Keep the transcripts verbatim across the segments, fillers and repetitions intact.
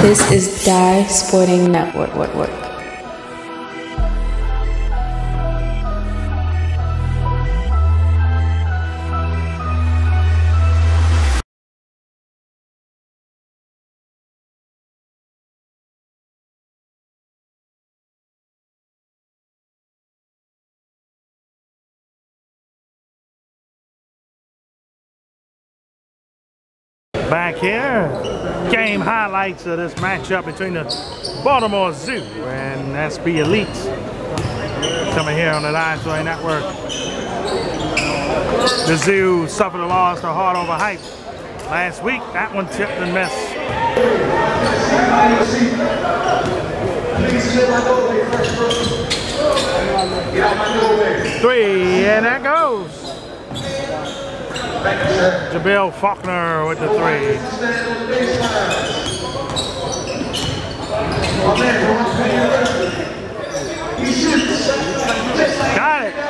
This is Die Sporting Network. Back here, game highlights of this matchup between the Baltimore Zoo and S B Elite. Coming here on the Die Sporting Network. The Zoo suffered a loss to Hard Over Hype last week. That one tipped and missed. Three, and that goes. Jabil Faulkner with the three. Got it.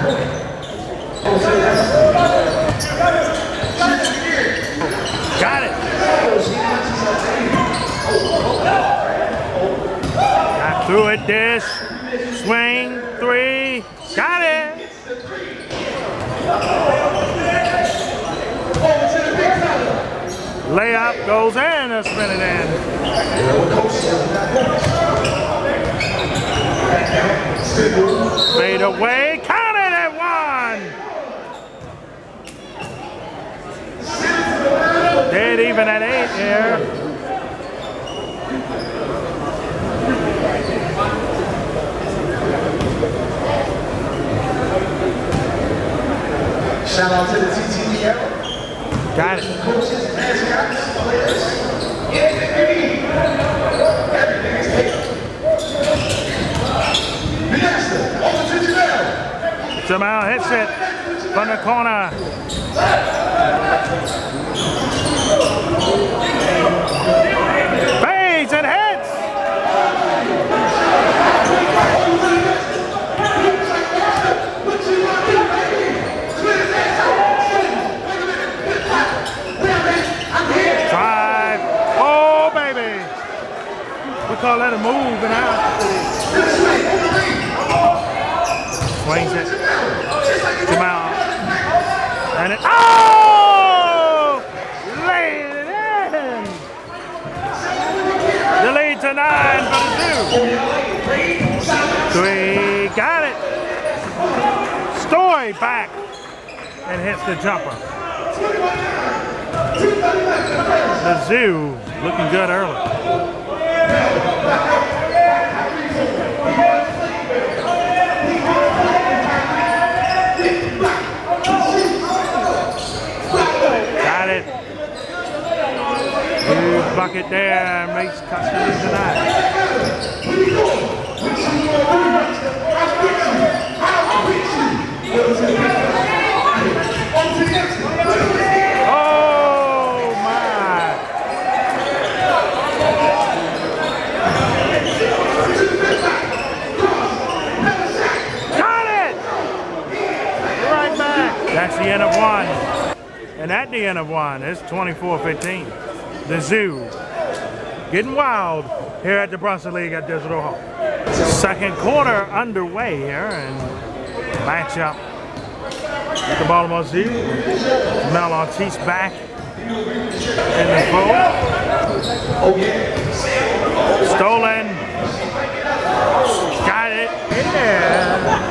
Got it. Got through it, dish. Swing, three. Got it. Layup goes in, a spin it in. Fade away, count it at one. Dead even at eight here. Shout out to the T T B L. Got it. Jamal hits it from the corner. Fades and hits. Drive. Oh, baby. We call that a move and out. Swings it. Jamal. And it. Oh! Laid it in. The lead to nine for the Zoo. Three. Got it. Story back and hits the jumper. The Zoo looking good early. Got it. Huge bucket there, makes custody tonight. That's the end of one. And at the end of one, it's twenty-four fifteen. The Zoo getting wild here at the Brunson League at Digital Hall. Second quarter underway here and matchup with the Baltimore Zoo. Mel Ortiz back in the fold. Stolen. Got it in there.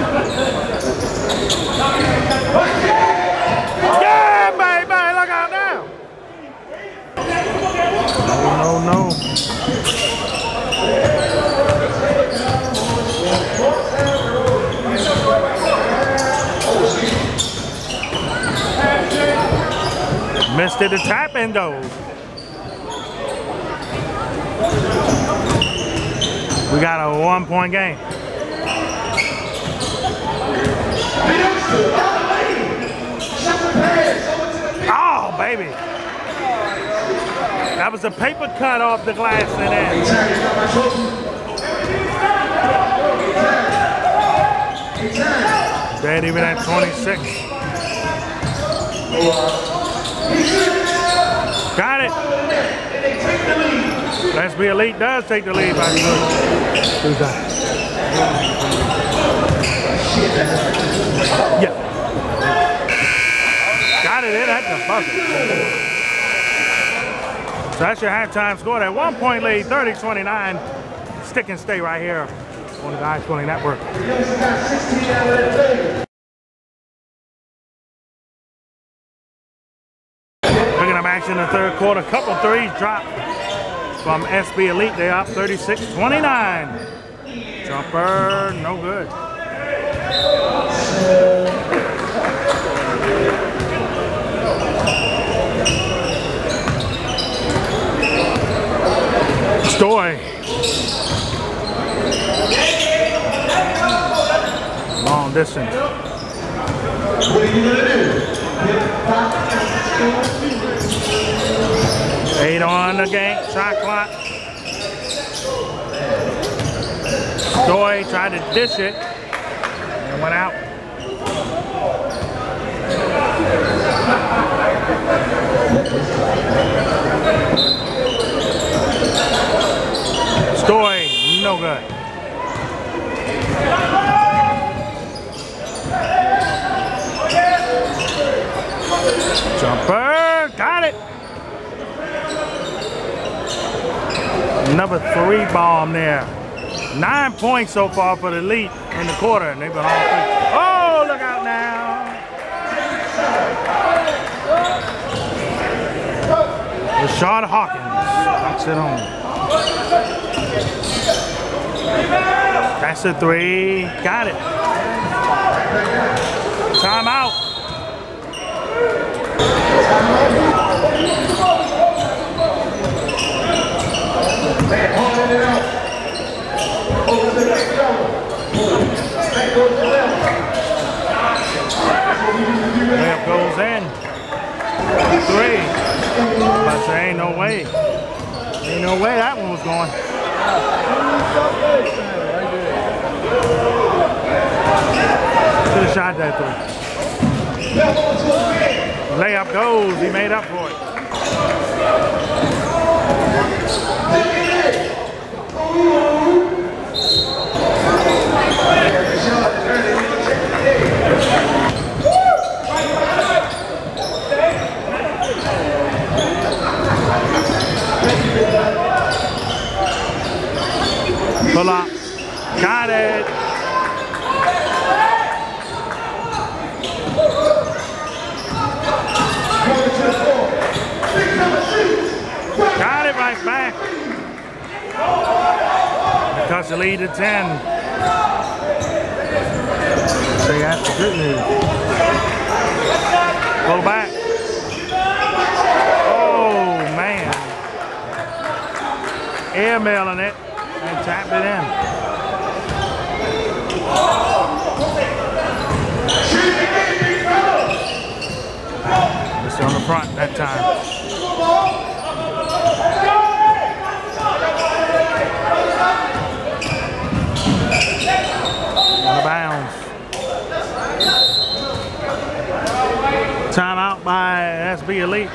Yeah, baby, look out now. No, no, no. Missed it, the tap in goes. We got a one point game. Oh, baby. That was a paper cut off the glass and in. Dead even at twenty-six. Got it. S B Elite does take the lead by two. Who's that? Yeah. Got it in at the bucket. So that's your halftime score. That one point lead, thirty twenty-nine. Stick and stay right here on the Dye Sporting Network. Picking up action in the third quarter. Couple threes dropped from S B Elite. They're up thirty-six twenty-nine. Jumper, no good. Stoy. Long distance. What are you gonna do? Eight on the game, shot clock. Stoy tried to dish it and went out. Stoy, no good. Jumper, got it. Number three bomb there. Nine points so far for the Elite in the quarter, and they've been all three. Oh, look out now. Rashad Hawkins knocks it home. That's a three. Got it. Timeout. Layup goes in. Three. But there ain't no way. Ain't no way that one was going. Should have shot that three. Layup goes. He made up for it. Pull up. Got it. Got it right back. Cuts the lead to ten. Say that's the good news. Pull back. Oh man. Airmailing it and tap it in. It's on the front that time. Out of bounds. Timeout by S B Elite.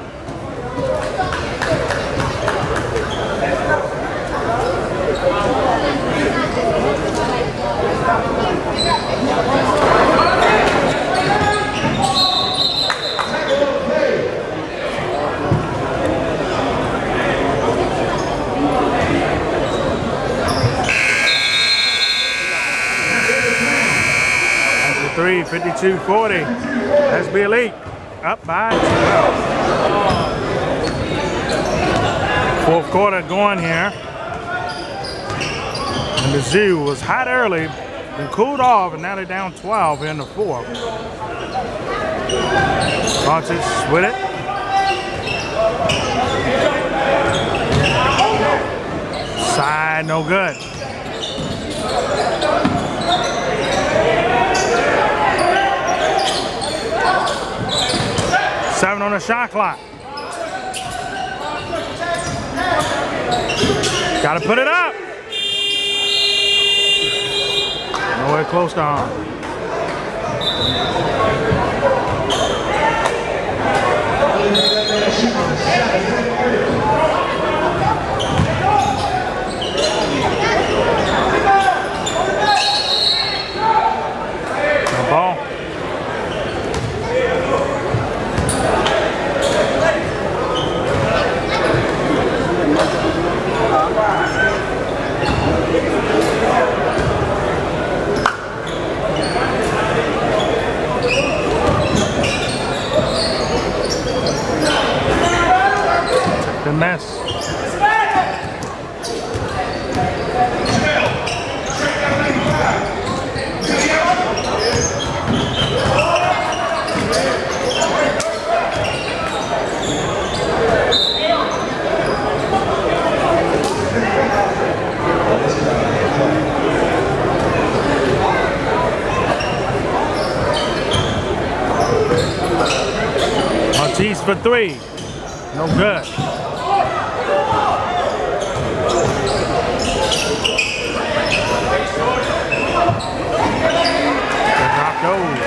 Three, fifty-two forty. S B Elite up by twelve. Fourth quarter going here. And the Zoo was hot early, then cooled off, and now they're down twelve here in the fourth. Doncic with it. Side, no good. Seven on the shot clock. Got to put it up. Nowhere close to home. and miss. Ortiz for three. No good. Knock those.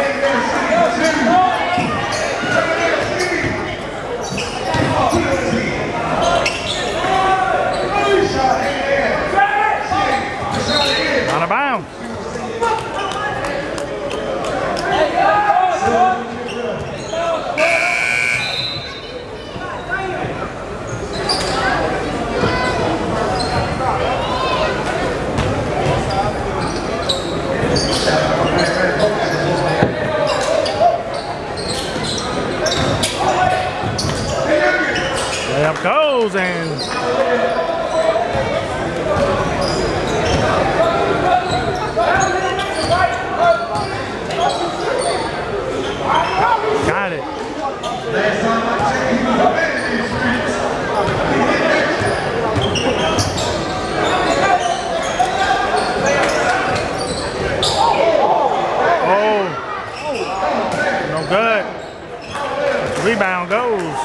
Out of bounds. Layup goes and got it. Oh, no good. Rebound goes.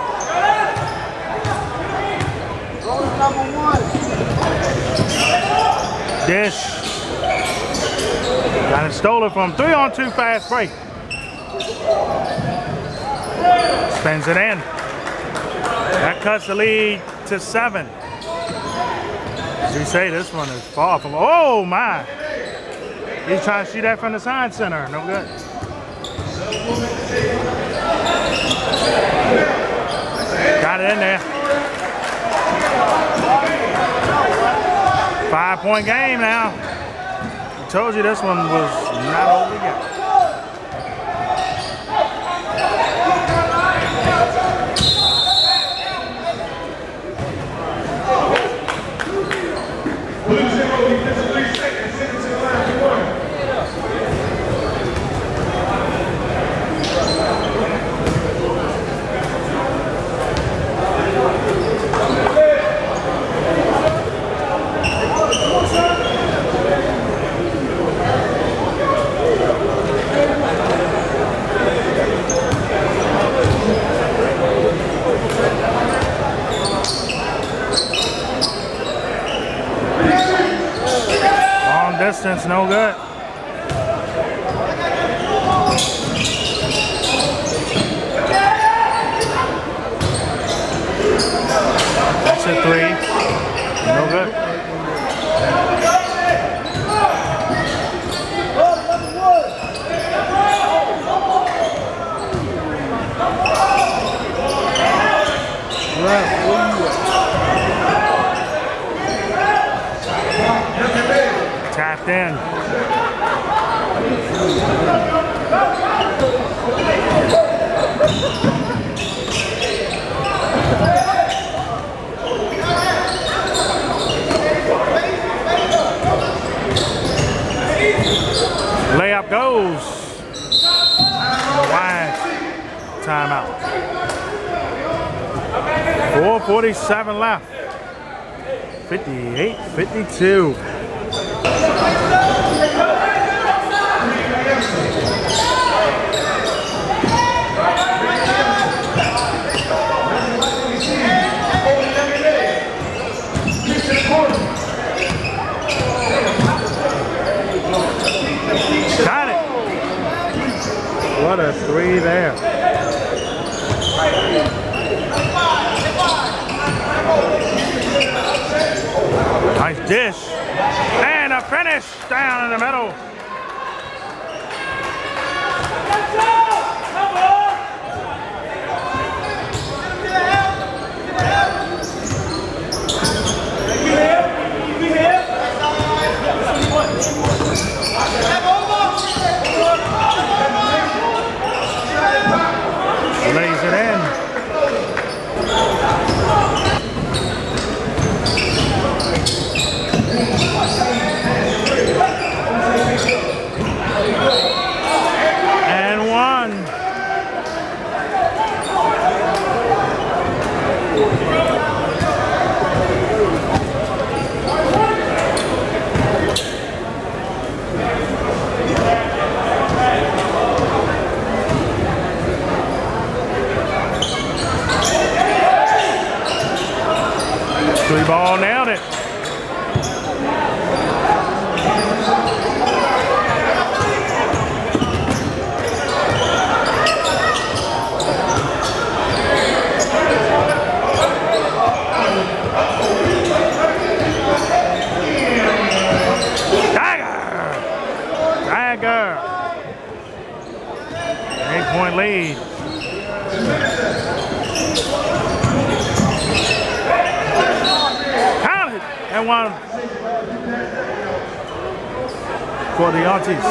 Dish. Got it stolen from three on two fast break. Spins it in. That cuts the lead to seven. As you say, this one is far from. Oh my! He's trying to shoot that from the side center. No good. Got it in there. Five point game now. I told you this one was not over yet. Distance, no good. That's a three. No good. Tapped in. Layup goes. Wide timeout. four forty-seven left. fifty-eight fifty-two. Got it. What a three there. Nice dish. And a finish down in the middle. Lays it in. Three ball, nailed it. Eight-point lead. Counted and one for the Aunties.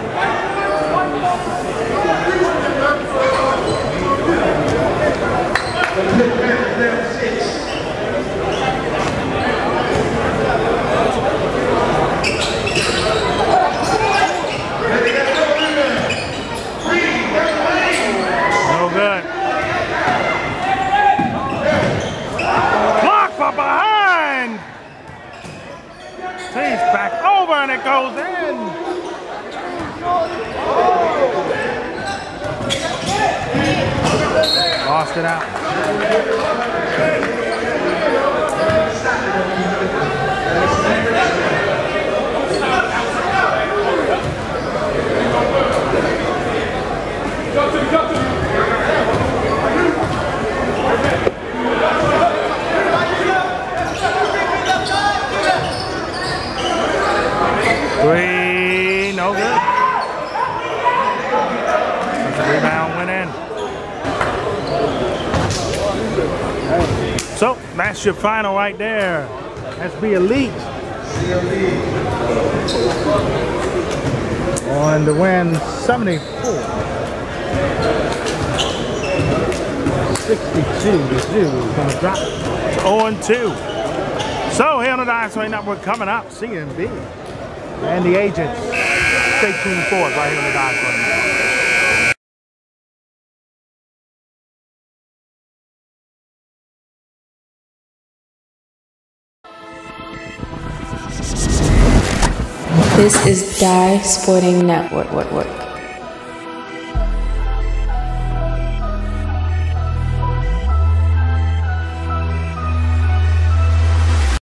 Back over and it goes in. Lost it out. Three, no good. That's a rebound, went in. So that's your final right there. S B Elite on to win seventy-four sixty-two. The Zoo is going to drop oh and two. So here on the Dynasty Network coming up, C M B. And the Agents. Stay tuned for it right here on the Dynasty Network. This is Die Sporting Network. What, what?